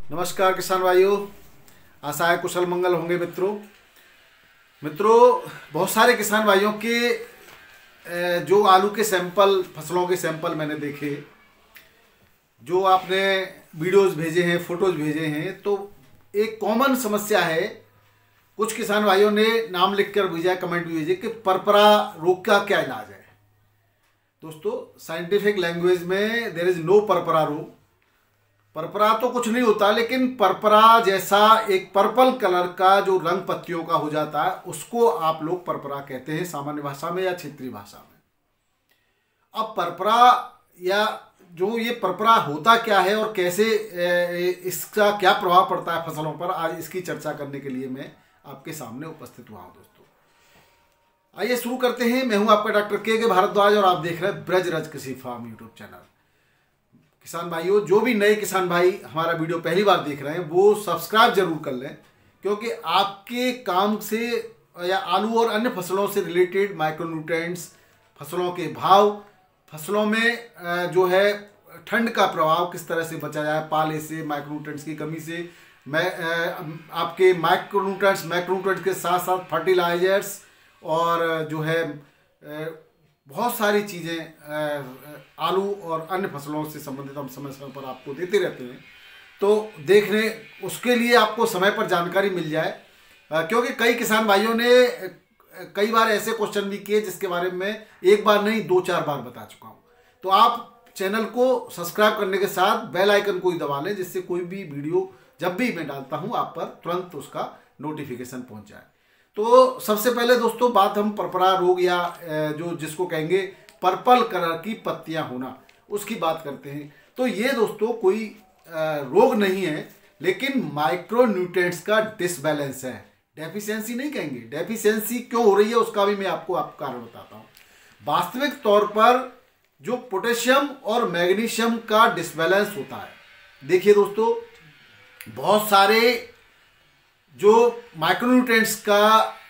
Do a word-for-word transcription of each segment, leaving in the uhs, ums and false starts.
नमस्कार किसान भाइयों, आशा है कुशल मंगल होंगे। मित्रों मित्रों बहुत सारे किसान भाइयों के जो आलू के सैंपल, फसलों के सैंपल मैंने देखे, जो आपने वीडियोस भेजे हैं, फोटोज भेजे हैं, तो एक कॉमन समस्या है। कुछ किसान भाइयों ने नाम लिखकर भेजा, कमेंट भी भेजे कि परपरा रोग का क्या इलाज है। दोस्तों, साइंटिफिक लैंग्वेज में देयर इज नो परपरा रोग। परपरा तो कुछ नहीं होता, लेकिन परपरा जैसा एक पर्पल कलर का जो रंग पत्तियों का हो जाता है, उसको आप लोग परपरा कहते हैं सामान्य भाषा में या क्षेत्रीय भाषा में। अब परपरा या जो ये परपरा होता क्या है और कैसे इसका क्या प्रभाव पड़ता है फसलों पर, आज इसकी चर्चा करने के लिए मैं आपके सामने उपस्थित हुआ हूँ। दोस्तों आइए शुरू करते हैं। मैं हूँ आपका डॉक्टर के के भारद्वाज और आप देख रहे हैं ब्रजराज कृषि फार्म यूट्यूब चैनल। किसान भाइयों, जो भी नए किसान भाई हमारा वीडियो पहली बार देख रहे हैं वो सब्सक्राइब जरूर कर लें, क्योंकि आपके काम से या आलू और अन्य फसलों से रिलेटेड माइक्रोन्यूट्रिएंट्स, फसलों के भाव, फसलों में जो है ठंड का प्रभाव किस तरह से बचा जाए, पाले से, माइक्रोन्यूट्रिएंट्स की कमी से, मैं आपके माइक्रोन्यूट्रिएंट्स मैक्रोन्यूट्रिएंट्स के साथ साथ फर्टिलाइजर्स और जो है बहुत सारी चीज़ें आलू और अन्य फसलों से संबंधित हम समय समय पर आपको देते रहते हैं। तो देखने उसके लिए आपको समय पर जानकारी मिल जाए, क्योंकि कई किसान भाइयों ने कई बार ऐसे क्वेश्चन भी किए जिसके बारे में एक बार नहीं दो चार बार बता चुका हूँ। तो आप चैनल को सब्सक्राइब करने के साथ बेल आइकन को ही दबा लें, जिससे कोई भी वीडियो जब भी मैं डालता हूँ आप पर तुरंत उसका नोटिफिकेशन पहुँच जाए। तो सबसे पहले दोस्तों बात हम परपरा रोग या जो जिसको कहेंगे पर्पल कलर की पत्तियां होना, उसकी बात करते हैं। तो ये दोस्तों कोई रोग नहीं है, लेकिन माइक्रोन्यूट्रिएंट्स का डिसबैलेंस है। डेफिशिएंसी नहीं कहेंगे, डेफिशिएंसी क्यों हो रही है उसका भी मैं आपको आप कारण बताता हूँ। वास्तविक तौर पर जो पोटेशियम और मैग्नीशियम का डिसबैलेंस होता है, देखिए दोस्तों, बहुत सारे जो माइक्रोन्यूट्रिएंट्स का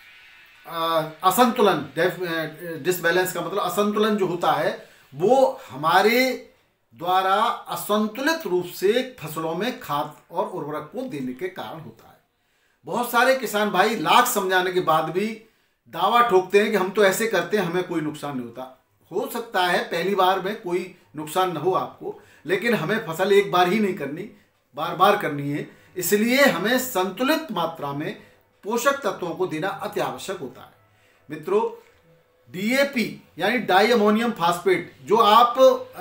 असंतुलन, डिसबैलेंस का मतलब असंतुलन जो होता है, वो हमारे द्वारा असंतुलित रूप से फसलों में खाद और उर्वरक को देने के कारण होता है। बहुत सारे किसान भाई लाख समझाने के बाद भी दावा ठोकते हैं कि हम तो ऐसे करते हैं, हमें कोई नुकसान नहीं होता। हो सकता है पहली बार में कोई नुकसान न हो आपको, लेकिन हमें फसल एक बार ही नहीं करनी, बार बार करनी है। इसलिए हमें संतुलित मात्रा में पोषक तत्वों को देना अति आवश्यक होता है। मित्रों, डीएपी यानी डाई अमोनियम फास्फेट जो आप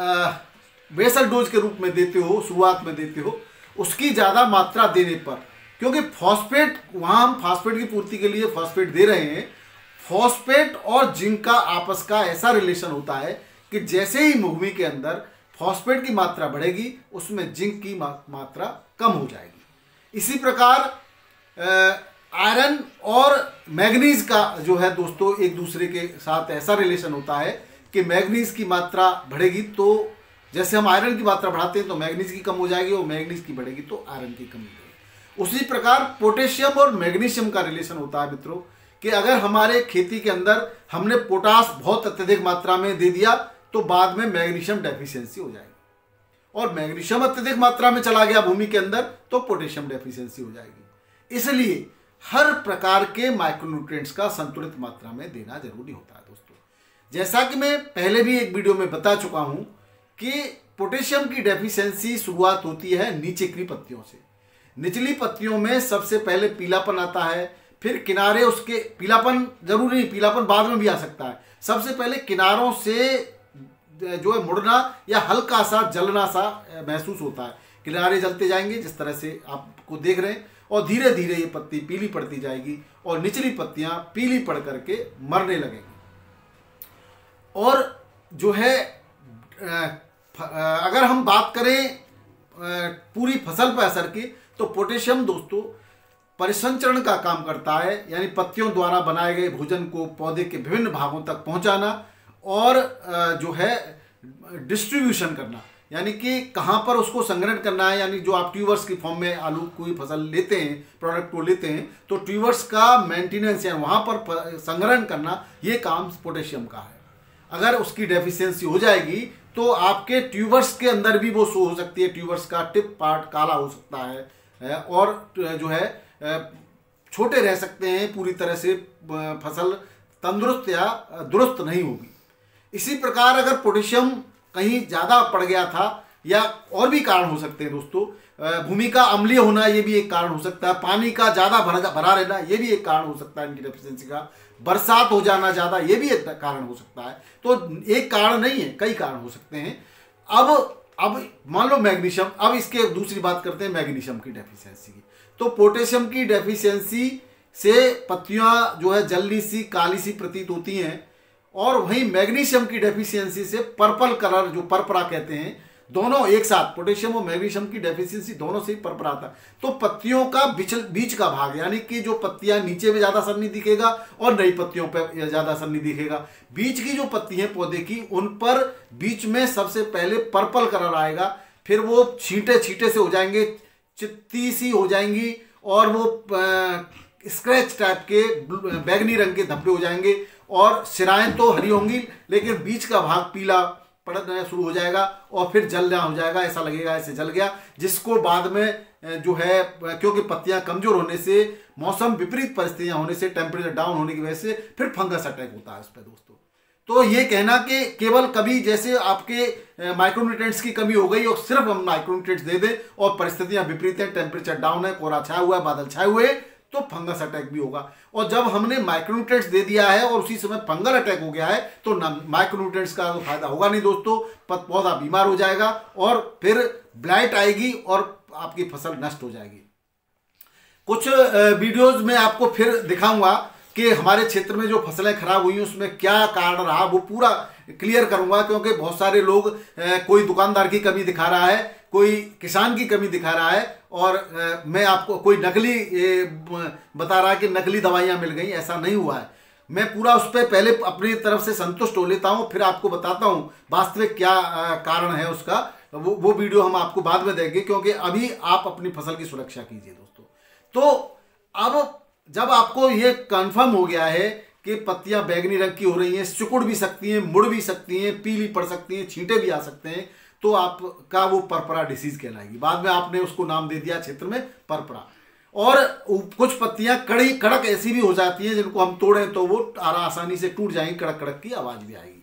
बेसल डोज के रूप में देते हो, शुरुआत में देते हो, उसकी ज़्यादा मात्रा देने पर, क्योंकि फॉस्फेट, वहाँ हम फास्फेट की पूर्ति के लिए फॉस्फेट दे रहे हैं, फॉस्फेट और जिंक का आपस का ऐसा रिलेशन होता है कि जैसे ही भूमि के अंदर फॉस्फेट की मात्रा बढ़ेगी, उसमें जिंक की मात्रा कम हो जाएगी। इसी प्रकार आयरन और मैग्नीज का जो है दोस्तों एक दूसरे के साथ ऐसा रिलेशन होता है कि मैग्नीज की मात्रा बढ़ेगी तो जैसे हम आयरन की मात्रा बढ़ाते हैं तो मैग्नीज की कम हो जाएगी, और मैग्नीज की बढ़ेगी तो आयरन की कम हो जाएगी। उसी प्रकार पोटेशियम और मैग्नीशियम का रिलेशन होता है मित्रों, कि अगर हमारे खेती के अंदर हमने पोटास बहुत अत्यधिक मात्रा में दे दिया तो बाद में मैग्नीशियम डेफिशिएंसी हो जाएगी, और मैग्नीशियम अत्यधिक मात्रा में चला गया भूमि के अंदर तो पोटेशियम डेफिशिएंसी हो जाएगी। इसलिए हर प्रकार के माइक्रोन्यूट्रिएंट्स का संतुलित मात्रा में देना जरूरी होता है। दोस्तों, जैसा कि मैं पहले भी एक वीडियो में बता चुका हूं कि पोटेशियम की डेफिशिएंसी शुरुआत होती है नीचे की पत्तियों से। निचली पत्तियों में सबसे पहले पीलापन आता है, फिर किनारे उसके, पीलापन जरूरी नहीं, पीलापन बाद में भी आ सकता है। सबसे पहले किनारों से जो है मुड़ना या हल्का सा जलना सा महसूस होता है, किनारे जलते जाएंगे जिस तरह से आपको देख रहे हैं, और धीरे धीरे ये पत्ती पीली पड़ती जाएगी और निचली पत्तियां पीली पड़ करके मरने लगेंगी। और जो है अगर हम बात करें पूरी फसल पर असर की, तो पोटेशियम दोस्तों परिसंचरण का काम करता है, यानी पत्तियों द्वारा बनाए गए भोजन को पौधे के विभिन्न भागों तक पहुंचाना और जो है डिस्ट्रीब्यूशन करना, यानी कि कहाँ पर उसको संग्रहण करना है। यानी जो आप ट्यूबर्स की फॉर्म में आलू कोई फसल लेते हैं, प्रोडक्ट को लेते हैं, तो ट्यूबर्स का मेंटेनेंस यानी वहाँ पर संग्रहण करना, ये काम पोटेशियम का है। अगर उसकी डेफिशिएंसी हो जाएगी तो आपके ट्यूबर्स के अंदर भी वो शो हो सकती है, ट्यूबर्स का टिप पार्ट काला हो सकता है, और जो है छोटे रह सकते हैं, पूरी तरह से फसल तंदुरुस्त या दुरुस्त नहीं होगी। इसी प्रकार अगर पोटेशियम कहीं ज़्यादा पड़ गया था, या और भी कारण हो सकते हैं दोस्तों, भूमि का अम्लीय होना ये भी एक कारण हो सकता है, पानी का ज़्यादा भरा भरा रहना ये भी एक कारण हो सकता है इनकी डेफिशिएंसी का, बरसात हो जाना ज़्यादा ये भी एक कारण हो सकता है। तो एक कारण नहीं है, कई कारण हो सकते हैं। अब अब मान लो मैग्नीशियम, अब इसके दूसरी बात करते हैं मैग्नीशियम की डेफिशिएंसी की। तो पोटेशियम की डेफिशिएंसी से पत्तियां जो है जल्दी सी काली सी प्रतीत होती हैं, और वहीं मैग्नीशियम की डेफिशिएंसी से पर्पल कलर जो परपरा कहते हैं, दोनों एक साथ पोटेशियम और मैग्नीशियम की डेफिशिएंसी दोनों से ही परपरा आता है। तो पत्तियों का बीच बीच का भाग, यानी कि जो पत्तियां नीचे में ज़्यादा असर नहीं दिखेगा और नई पत्तियों पर ज़्यादा असर नहीं दिखेगा, बीच की जो पत्ती है पौधे की उन पर बीच में सबसे पहले पर्पल कलर आएगा, फिर वो छींटे छींटे से हो जाएंगे, चित्ती सी हो जाएंगी, और वो स्क्रैच टाइप के बैगनी रंग के धब्बे हो जाएंगे, और सिराएं तो हरी होंगी लेकिन बीच का भाग पीला पड़ना शुरू हो जाएगा, और फिर जलना हो जाएगा, ऐसा लगेगा ऐसे जल गया, जिसको बाद में जो है क्योंकि पत्तियां कमजोर होने से, मौसम विपरीत परिस्थितियां होने से, टेम्परेचर डाउन होने की वजह से फिर फंगस अटैक होता है उस पर दोस्तों। तो ये कहना कि केवल कभी जैसे आपके माइक्रोन्यूट्रिएंट्स की कमी हो गई और सिर्फ हम माइक्रोन्यूट्रिएंट्स दे दें और परिस्थितियां विपरीत हैं, टेम्परेचर डाउन है, कोहरा छाया हुआ है, बादल छाए हुए, तो फंगस अटैक भी होगा। और जब हमने माइक्रोन्यूट्रिएंट्स दे दिया है और उसी समय फंगल अटैक हो गया है, तो माइक्रोन्यूट्रिएंट्स का तो फायदा होगा नहीं दोस्तों, पौधा बीमार हो जाएगा और फिर ब्लाइट आएगी और आपकी फसल नष्ट हो जाएगी। कुछ वीडियोज में आपको फिर दिखाऊंगा कि हमारे क्षेत्र में जो फसलें खराब हुई उसमें क्या कारण रहा, वो पूरा क्लियर करूंगा, क्योंकि बहुत सारे लोग, कोई दुकानदार की कमी दिखा रहा है, कोई किसान की कमी दिखा रहा है, और मैं आपको कोई नकली बता रहा है कि नकली दवाइयां मिल गई, ऐसा नहीं हुआ है। मैं पूरा उस पर पहले अपनी तरफ से संतुष्ट हो लेता हूं, फिर आपको बताता हूं वास्तविक क्या कारण है उसका। वो वो वीडियो हम आपको बाद में देंगे, क्योंकि अभी आप अपनी फसल की सुरक्षा कीजिए दोस्तों। तो अब जब आपको ये कंफर्म हो गया है कि पत्तियां बैगनी रंग की हो रही हैं, सिकुड़ भी सकती हैं, मुड़ भी सकती हैं, पीली पड़ सकती हैं, छींटे भी आ सकते हैं, तो आपका वो परपरा डिसीज कहलाएगी। बाद में आपने उसको नाम दे दिया क्षेत्र में परपरा। और कुछ पत्तियां कड़ी कड़क ऐसी भी हो जाती हैं जिनको हम तोड़ें तो वो आसानी से टूट जाएंगी, कड़क कड़क की आवाज भी आएगी।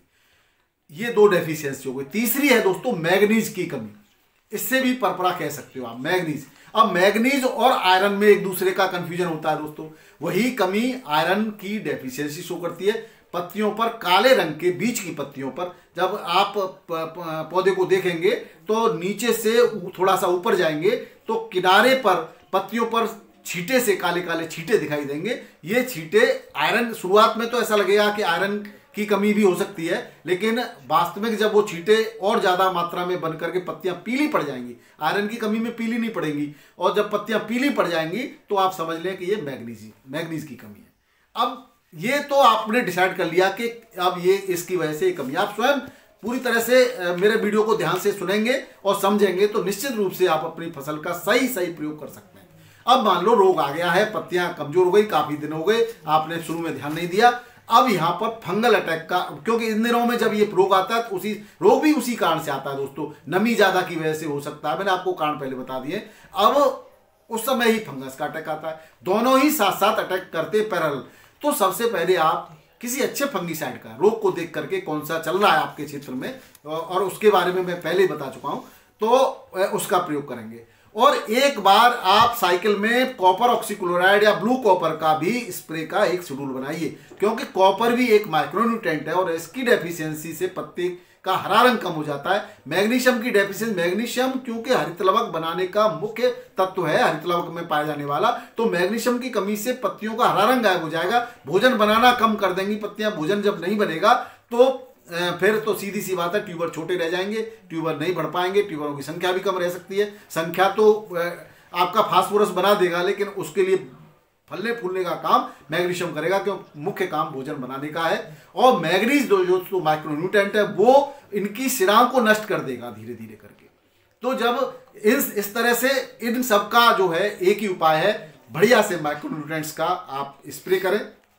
ये दो डेफिशिएंसी हो गई। तीसरी है दोस्तों मैग्नीज की कमी, इससे भी परपरा कह सकते हो आप, मैग्नीज। अब मैग्नीज और आयरन में एक दूसरे का कंफ्यूजन होता है दोस्तों। वही कमी आयरन की डेफिशिएंसी शो करती है पत्तियों पर, काले रंग के बीच की पत्तियों पर। जब आप पौधे को देखेंगे तो नीचे से थोड़ा सा ऊपर जाएंगे तो किनारे पर पत्तियों पर छींटे से काले काले छींटे दिखाई देंगे। ये छींटे आयरन, शुरुआत में तो ऐसा लगेगा कि आयरन की कमी भी हो सकती है, लेकिन वास्तविक जब वो छींटे और ज्यादा मात्रा में बन करके पत्तियां पीली पड़ जाएंगी, आयरन की कमी में पीली नहीं पड़ेंगी, और जब पत्तियां पीली पड़ जाएंगी तो आप समझ लें कि ये मैग्नीज मैग्नीज की कमी है। अब ये तो आपने डिसाइड कर लिया कि अब ये इसकी वजह से कमी, आप स्वयं पूरी तरह से मेरे वीडियो को ध्यान से सुनेंगे और समझेंगे तो निश्चित रूप से आप अपनी फसल का सही सही प्रयोग कर सकते हैं। अब मान लो रोग आ गया है, पत्तियां कमजोर हो गई, काफी दिन हो गए, आपने शुरू में ध्यान नहीं दिया, अब यहाँ पर फंगल अटैक का, क्योंकि इन दिनों में जब ये रोग आता है तो उसी रोग भी उसी कारण से आता है दोस्तों, नमी ज्यादा की वजह से हो सकता है, मैंने आपको कारण पहले बता दिए। अब उस समय ही फंगस का अटैक आता है, दोनों ही साथ साथ अटैक करते पैरेलल। तो सबसे पहले आप किसी अच्छे फंगीसाइड का रोग को देख करके कौन सा चल रहा है आपके क्षेत्र में, और उसके बारे में मैं पहले ही बता चुका हूं, तो उसका प्रयोग करेंगे। और एक बार आप साइकिल में कॉपर ऑक्सीक्लोराइड या ब्लू कॉपर का भी स्प्रे का एक शेड्यूल बनाइए, क्योंकि कॉपर भी एक माइक्रोन्यूट्रिएंट है और इसकी डेफिशिएंसी से पत्ते का हरा रंग कम हो जाता है। मैग्नीशियम की डेफिशिएंसी, मैग्नीशियम क्योंकि हरित लवक बनाने का मुख्य तत्व है, हरित लवक में पाया जाने वाला, तो मैग्नीशियम की कमी से पत्तियों का हरा रंग गायब हो जाएगा, भोजन बनाना कम कर देंगी पत्तियां। भोजन जब नहीं बनेगा तो फिर तो सीधी सी बात है, ट्यूबर छोटे रह जाएंगे, ट्यूबर नहीं बढ़ पाएंगे, ट्यूबरों की संख्या भी कम रह सकती है। संख्या तो आपका फास्फोरस बना देगा, लेकिन उसके लिए फलने फूलने का काम मैग्नीशियम करेगा, क्योंकि मुख्य काम भोजन बनाने का है। और मैग्नीज जो जो तो माइक्रोन्यूट्रिएंट है वो इनकी सिराओं को नष्ट कर देगा धीरे धीरे करके। तो जब इस इस तरह से इन सब का जो है एक ही उपाय है, बढ़िया से माइक्रोन्यूट्रिएंट्स का आप स्प्रे करें।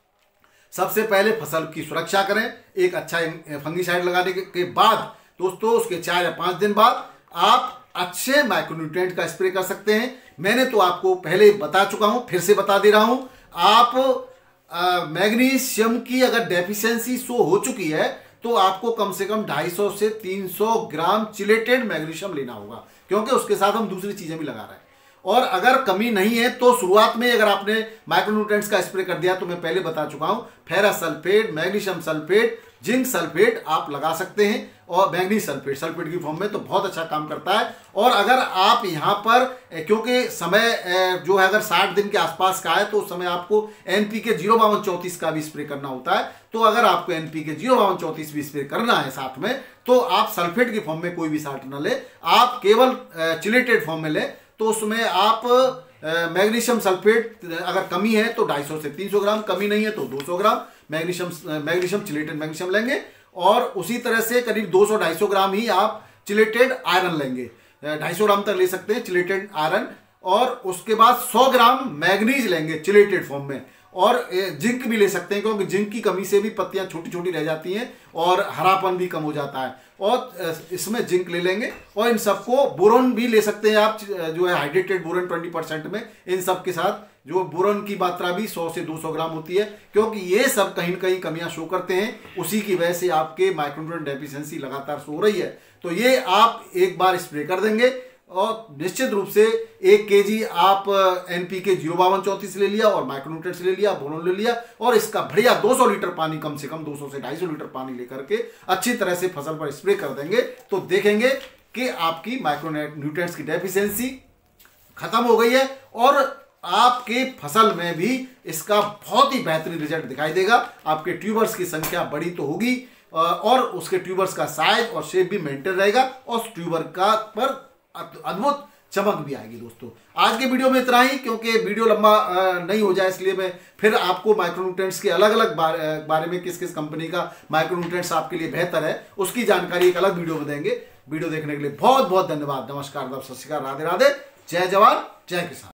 सबसे पहले फसल की सुरक्षा करें, एक अच्छा फंगीसाइड लगाने के बाद दोस्तों उसके चार या पाँच दिन बाद आप अच्छे माइक्रोन्यूट्रिएंट का स्प्रे कर सकते हैं। मैंने तो आपको पहले बता चुका हूं, फिर से बता दे रहा हूं। आप मैग्नीशियम की अगर डेफिशिएंसी शो हो चुकी है तो आपको कम से कम दो सौ पचास से तीन सौ ग्राम चिलेटेड मैग्नीशियम लेना होगा, क्योंकि उसके साथ हम दूसरी चीजें भी लगा रहे हैं। और अगर कमी नहीं है तो शुरुआत में अगर आपने माइक्रोन्यूट्रिएंट्स का स्प्रे कर दिया तो मैं पहले बता चुका हूं, ferrous sulphate, magnesium sulphate, zinc sulphate आप लगा सकते हैं, और मैग्नीज सल्फेट सल्फेट की फॉर्म में तो बहुत अच्छा काम करता है। और अगर आप यहाँ पर, क्योंकि समय जो है अगर साठ दिन के आसपास का है तो उस समय आपको एनपीके जीरो बावन चौंतीस का भी स्प्रे करना होता है। तो अगर आपको एनपीके जीरो बावन चौंतीस भी स्प्रे करना है साथ में, तो आप सल्फेट की फॉर्म में कोई भी साल्ट ना ले, आप केवल चिलेटेड फॉर्म में ले। तो उसमें आप मैग्नीशियम सल्फेट अगर कमी है तो दो सौ पचास से तीन सौ ग्राम, कमी नहीं है तो दो सौ gram magnesium magnesium chelated magnesium लेंगे। और उसी तरह से करीब दो सौ ढाई सौ ग्राम ही आप चिलेटेड आयरन लेंगे, ढाई सौ ग्राम तक ले सकते हैं चिलेटेड आयरन। और उसके बाद सौ ग्राम मैग्नीज लेंगे चिलेटेड फॉर्म में। और जिंक भी ले सकते हैं, क्योंकि जिंक की कमी से भी पत्तियां छोटी छोटी रह जाती हैं और हरापन भी कम हो जाता है, और इसमें जिंक ले लेंगे। और इन सबको बोरोन भी ले सकते हैं आप, जो है हाइड्रेटेड बोरोन बीस परसेंट में, इन सब के साथ जो बोरोन की मात्रा भी सौ से दो सौ ग्राम होती है, क्योंकि ये सब कहीं न कहीं कमियां शो करते हैं। उसी की वजह से आपके माइक्रोन्यूट्रिएंट डेफिशिएंसी लगातार शो हो रही है। तो ये आप एक बार स्प्रे कर देंगे और निश्चित रूप से एक केजी आप एनपीके जीरो बावन चौंतीस ले लिया और माइक्रोन्यूट्रिएंट्स ले लिया, बोरोन ले लिया, और इसका बढ़िया दो सौ लीटर पानी, कम से कम दो सौ से ढाई सौ लीटर पानी लेकर के अच्छी तरह से फसल पर स्प्रे कर देंगे, तो देखेंगे कि आपकी माइक्रोन्यूट्रिएंट्स की डेफिशिएंसी खत्म हो गई है और आपके फसल में भी इसका बहुत ही बेहतरीन रिजल्ट दिखाई देगा। आपके ट्यूबर्स की संख्या बड़ी तो होगी और उसके ट्यूबर्स का साइज और शेप भी मेंटेन रहेगा और उस ट्यूबर का पर अद्भुत चमक भी आएगी। दोस्तों आज के वीडियो में इतना ही, क्योंकि वीडियो लंबा नहीं हो जाए इसलिए मैं फिर आपको माइक्रोन्यूट्रिएंट्स के अलग अलग बारे में, किस किस कंपनी का माइक्रोन्यूट्रिएंट्स आपके लिए बेहतर है, उसकी जानकारी एक अलग वीडियो में देंगे। वीडियो देखने के लिए बहुत बहुत धन्यवाद। नमस्कार, सत श्री अकाल, राधे राधे, जय जवान जय किसान।